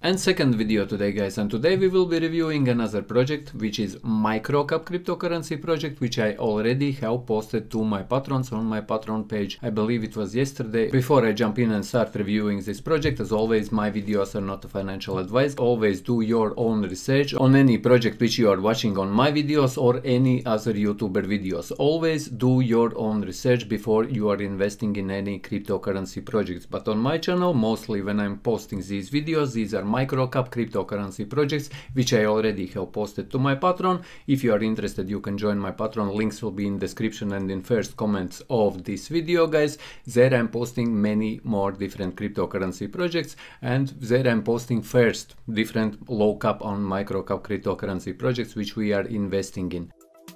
And second video today, guys, and today we will be reviewing another project, which is Microcap cryptocurrency project, which I already have posted to my patrons on my Patreon page. I believe it was yesterday. Before I jump in and start reviewing this project, as always, my videos are not a financial advice. Always do your own research on any project which you are watching on my videos or any other YouTuber videos. Always do your own research before you are investing in any cryptocurrency projects. But on my channel, mostly when I'm posting these videos, these are Microcap cryptocurrency projects which I already have posted to my Patreon. If you are interested, you can join my Patreon. Links will be in description and in first comments of this video, guys. There I'm posting many more different cryptocurrency projects, and there I'm posting first different low cap on microcap cryptocurrency projects which we are investing in.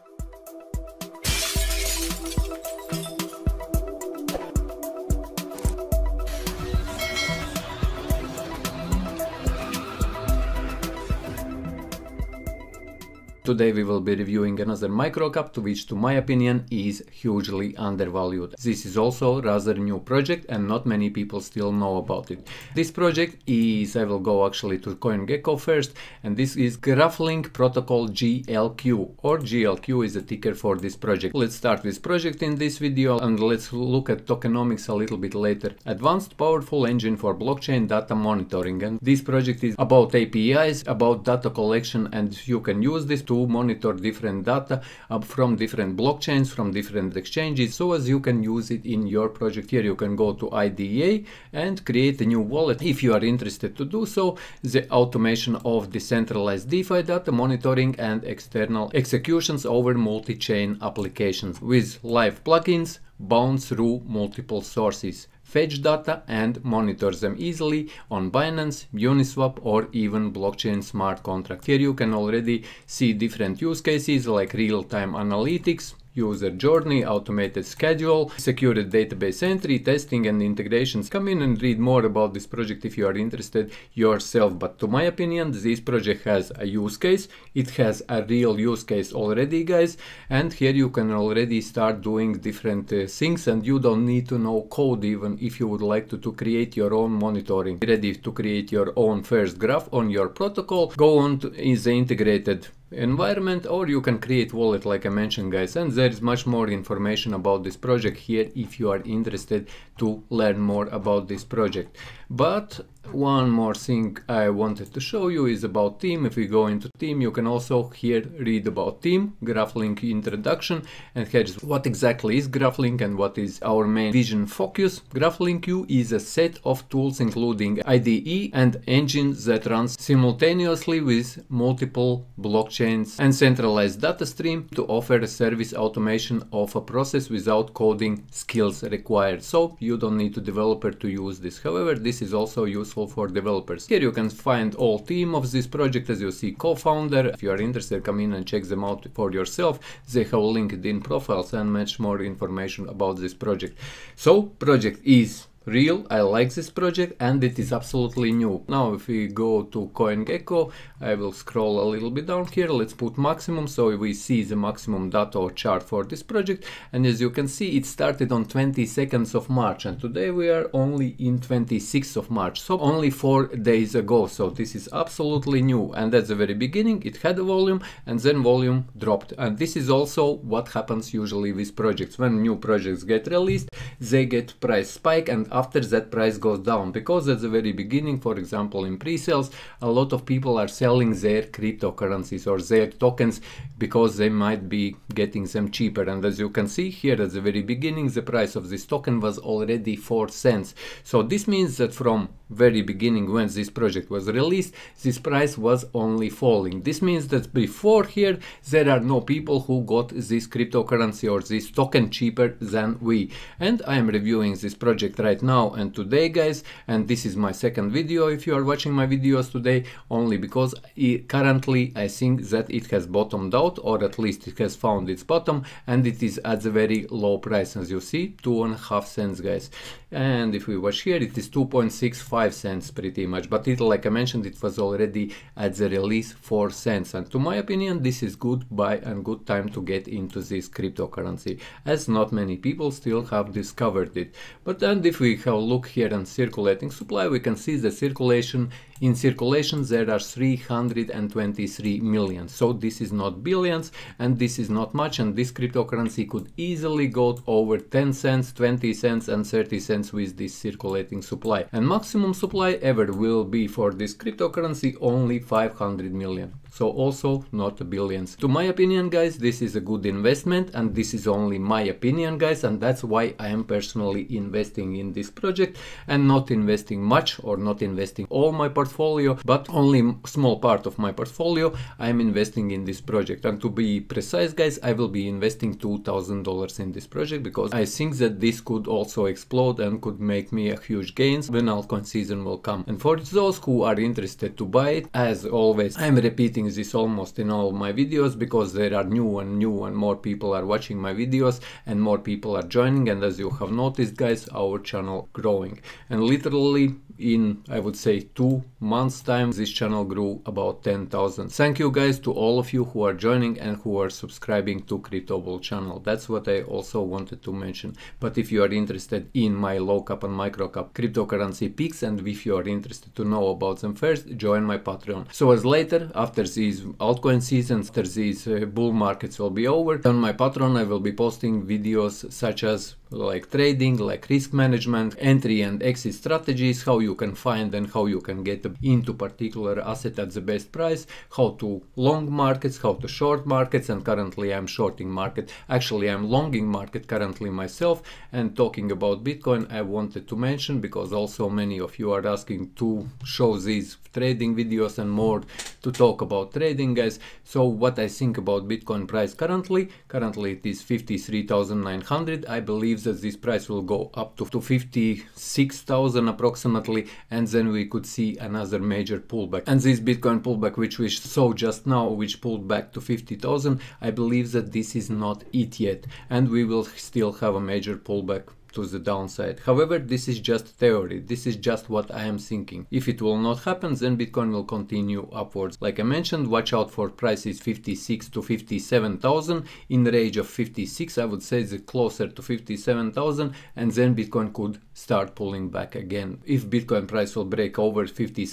Today we will be reviewing another microcap, which to my opinion is hugely undervalued. This is also a rather new project and not many people still know about it. This project is, I will go actually to CoinGecko first, and this is GraphLink Protocol GLQ, or GLQ is a ticker for this project. Let's start this project in this video and let's look at tokenomics a little bit later. Advanced powerful engine for blockchain data monitoring, and this project is about APIs, about data collection, and you can use this to monitor different data from different blockchains, from different exchanges, so as you can use it in your project. Here you can go to IDEA and create a new wallet if you are interested to do so. The automation of decentralized DeFi data monitoring and external executions over multi-chain applications with live plugins bound through multiple sources. Fetch data and monitor them easily on Binance, Uniswap, or even blockchain smart contract. Here you can already see different use cases like real-time analytics, user journey, automated schedule, secured database entry, testing and integrations. Come in and read more about this project if you are interested yourself. But to my opinion, this project has a use case. It has a real use case already, guys. And here you can already start doing different things, and you don't need to know code even if you would like to create your own monitoring. Ready to create your own first graph on your protocol. Go on to the integrated environment, or you can create wallet like I mentioned, guys, and there is much more information about this project here if you are interested to learn more about this project. But one more thing I wanted to show you is about team. If we go into team, you can also here read about team, GraphLink introduction, and here's what exactly is GraphLink and what is our main vision focus. GraphLink U is a set of tools including IDE and engines that runs simultaneously with multiple blockchains and centralized data stream to offer a service automation of a process without coding skills required. So you don't need a developer to use this. However, this is also useful for developers. Here you can find all team of this project, as you see co-founder. If you are interested, come in and check them out for yourself. They have LinkedIn profiles and much more information about this project. So project is real. I like this project and it is absolutely new. Now if we go to CoinGecko, I will scroll a little bit down here. Let's put maximum so we see the maximum data or chart for this project, and as you can see, it started on 22nd of March and today we are only in 26th of March, so only 4 days ago. So this is absolutely new, and at the very beginning it had a volume and then volume dropped, and this is also what happens usually with projects. When new projects get released, they get price spike, and after that price goes down, because at the very beginning, for example in pre-sales, a lot of people are selling their cryptocurrencies or their tokens because they might be getting them cheaper. And as you can see here at the very beginning, the price of this token was already 4 cents. So this means that from very beginning, when this project was released, this price was only falling. This means that before here there are no people who got this cryptocurrency or this token cheaper than we. And I am reviewing this project right now and today, guys, and this is my second video if you are watching my videos today, only because currently I think that it has bottomed out, or at least it has found its bottom, and it is at the very low price, as you see, 2.5 cents, guys. And if we watch here, it is 2.65 cents pretty much, but it, like I mentioned, it was already at the release 4 cents, and to my opinion this is good buy and good time to get into this cryptocurrency, as not many people still have discovered it. But then if we we have a look here on circulating supply, we can see the circulation. In circulation there are 323 million. So this is not billions and this is not much, and this cryptocurrency could easily go over 10 cents, 20 cents and 30 cents with this circulating supply. And maximum supply ever will be for this cryptocurrency only 500 million. So also not billions. To my opinion, guys, this is a good investment, and this is only my opinion, guys, and that's why I am personally investing in this project and not investing much or not investing all my portfolio, but only small part of my portfolio I am investing in this project. And to be precise, guys, I will be investing $2,000 in this project because I think that this could also explode and could make me a huge gains when altcoin season will come. And for those who are interested to buy it, as always, I am repeating this almost in all my videos because there are new and more people are watching my videos and more people are joining, and as you have noticed, guys, our channel growing, and literally in, I would say, 2 months time this channel grew about 10,000. Thank you, guys, to all of you who are joining and who are subscribing to Crypto Bull channel. That's what I also wanted to mention. But if you are interested in my low cap and micro cap cryptocurrency picks, and if you are interested to know about them first, join my Patreon. So as later, after these altcoin seasons, after these bull markets will be over, on my Patreon I will be posting videos such as like trading, like risk management, entry and exit strategies, how you can find and how you can get into particular asset at the best price, how to long markets, how to short markets, and currently I'm shorting market. Actually, I'm longing market currently myself. And talking about Bitcoin, I wanted to mention, because also many of you are asking to show these trading videos and more to talk about trading, guys. So what I think about Bitcoin price currently it is 53,900. I believe that this price will go up to 56,000 approximately, and then we could see another major pullback. And this Bitcoin pullback which we saw just now, which pulled back to 50,000, I believe that this is not it yet, and we will still have a major pullback to the downside. However, this is just theory. This is just what I am thinking. If it will not happen, then Bitcoin will continue upwards. Like I mentioned, watch out for prices 56 to 57,000. In the range of 56, I would say the closer to 57,000, and then Bitcoin could start pulling back again. If Bitcoin price will break over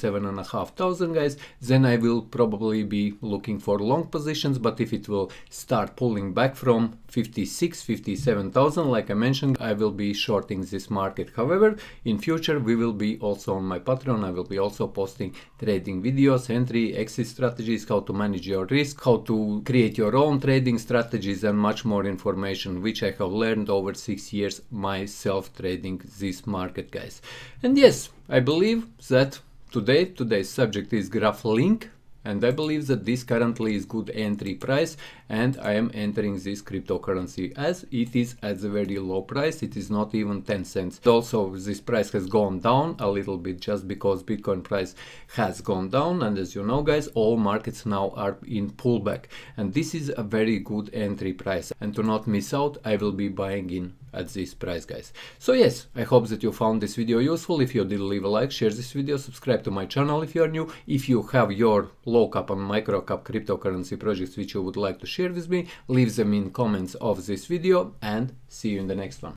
57,500, guys, then I will probably be looking for long positions. But if it will start pulling back from 57,000, like I mentioned, I will be shorting this market. However, in future we will be also on my Patreon, I will be also posting trading videos, entry, exit strategies, how to manage your risk, how to create your own trading strategies, and much more information which I have learned over 6 years myself trading this market, guys. And yes, I believe that today's subject is GraphLink, and I believe that this currently is good entry price, and I am entering this cryptocurrency as it is at the very low price. It is not even 10 cents. Also, this price has gone down a little bit just because Bitcoin price has gone down, and as you know, guys, all markets now are in pullback, and this is a very good entry price, and to not miss out, I will be buying in at this price, guys. So yes, I hope that you found this video useful. If you did, leave a like, share this video, subscribe to my channel if you are new. If you have your low cap and micro cap cryptocurrency projects which you would like to share with me, leave them in comments of this video, and see you in the next one.